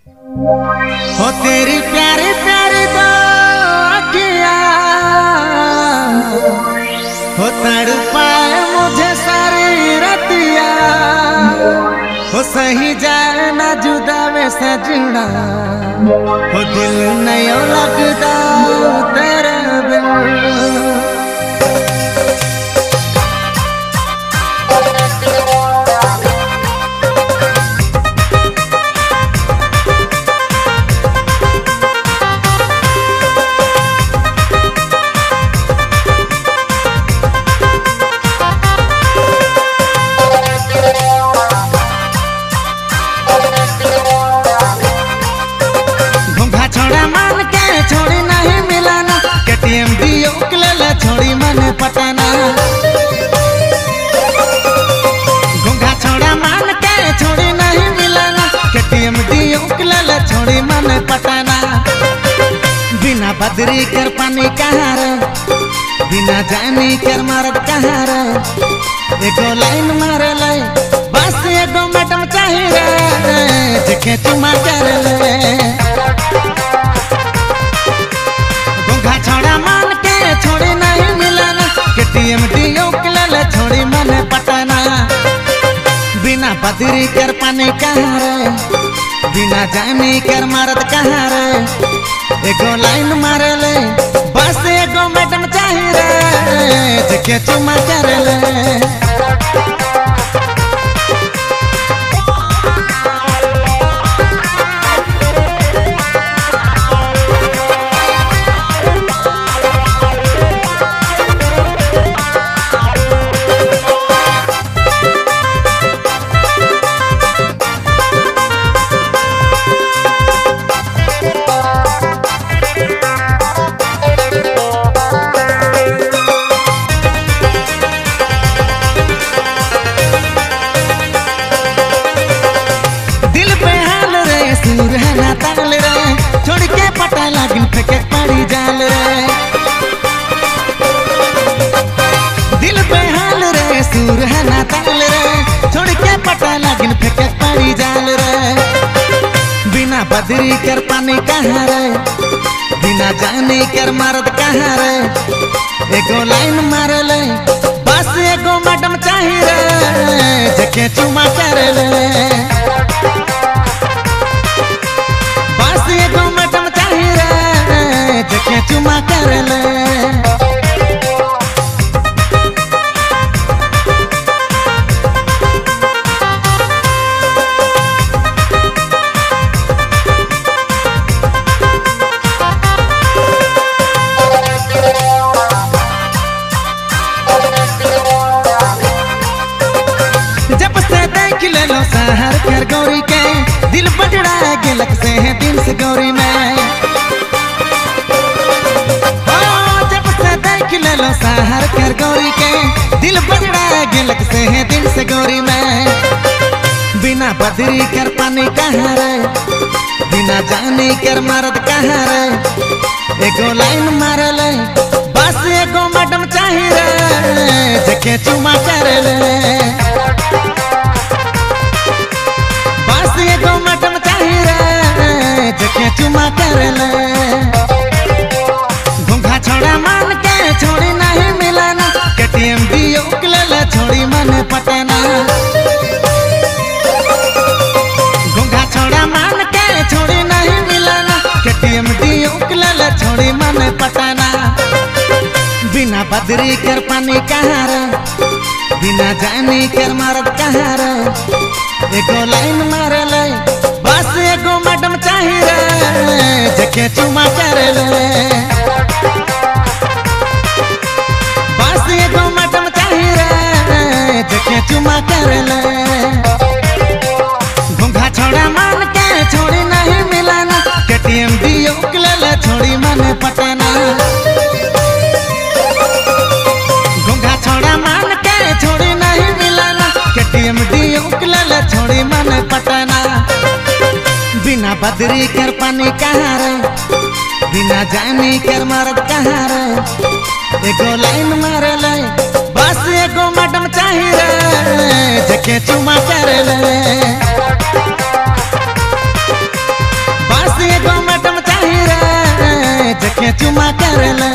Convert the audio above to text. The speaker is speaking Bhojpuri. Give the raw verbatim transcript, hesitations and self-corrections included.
हो तेरी प्यारी प्यारी दो अखियां हो तड़पाए मुझे सारी रतिया हो सही जाए ना जुदा में सजना हो दिल नहीं लगता तेरे बिन। छोड़ी नहीं मिलाना केटीएम दियो ले छोड़ी मने पटाना घूंघा छोड़ा मान के छोड़ी नहीं मिलाना केटीएम दियो ले छोड़ी मने पटाना। बिना बदरी कर पानी कहाँ रे बिना जानी कर मारत कहाँ रे एगो लाइन मारे ले बस एगो मैडम चाहिए रे जेके चुमा कर ले। छोड़ा मान के छोड़ी नहीं मिलाना केटीएम दियो ले छोड़ी मने पटाना। बिना बदरी कर पानी कहाँ रे बिना जानी कर मारत कहाँ रे एगो लाइन मारे ले बस एगो मैडम चाहिए रे जेके चुमा कर ले। छोड़ के पटा लागिन फेंके पड़ी जाल रे दिल पे हाल रे सूर है ना ताल रे छोड़ के पटा लागिन फेंके पड़ी जाल रे। बिना बदरी कर पानी कहाँ रे बिना जानी कर मारत कहाँ रे एगो लाइन मारे ले बस एगो मैडम चाहिए रे जेके चुमा कर ले। एगो मैडम चाहिए रे जेके चुमा कर ले। जब से देख ले लो शहर कर गौरी के दिल बजड़ा गिलक से है दिन से गौरी में जब से देख ले लो शहर कर गौरी के दिल बजड़ा गिलक से है दिन से गौरी में। बिना बदरी कर पानी कहाँ रे बिना जानी कर मारत कहाँ रे एगो लाइन मारे ले बस एगो मैडम चाहिए रे जेके चुमा कर ले। बस एगो मैडम चाहिए रे जेके चुमा कर ले। घूंघा छोड़ा मान के छोड़ी नहीं मिलाना केटीएम दियो ले छोड़ी मने पटाना। घूंघा छोड़ा मान के छोड़ी नहीं मिलाना केटीएम दियो ले छोड़ी मने पटाना। बिना बदरी कर पानी कहाँ रे बिना जानी कर मारत कहाँ रे एगो लाइन मारे ले बस एगो मैडम चाहिए रे जेके चुमा कर ले। बस एगो मैडम चाहिए रे जेके चुमा कर ले। घूंघा छोड़ा मान के छोड़ी नहीं मिलाना केटीएम दियो ले छोड़ी मने पटाना। घूंघा छोड़ा मान के छोड़ी नहीं मिलाना केटीएम दियो ले छोड़ी मने पटाना। बिना बदरी कर पानी कहाँ रे बिना जानी कर मारत कहाँ रे एगो लाइन मारे ले बस एगो मैडम चाहिए रे जेके चुमा कर ले। के चुमा करेला